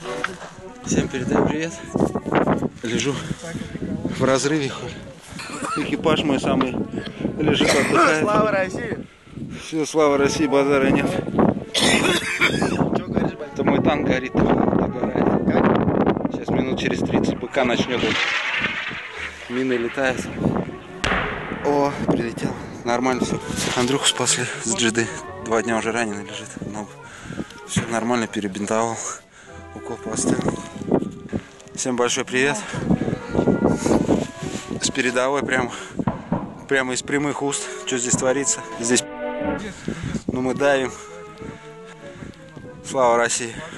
Всем передаю привет. Лежу в разрыве. Экипаж мой самый лежит, отдыхает. Слава России! Все, слава России, базара нет. Это мой танк горит, догорает. Сейчас минут через 30 БК начнет. Мины летают. О, прилетел. Нормально все. Андрюху спасли с GD. 2 дня уже раненый лежит. Много. Все нормально, перебинтовал. Укол поставил. Всем большой привет. С передовой прямо из прямых уст. Что здесь творится? Здесь, ну, мы давим. Слава России.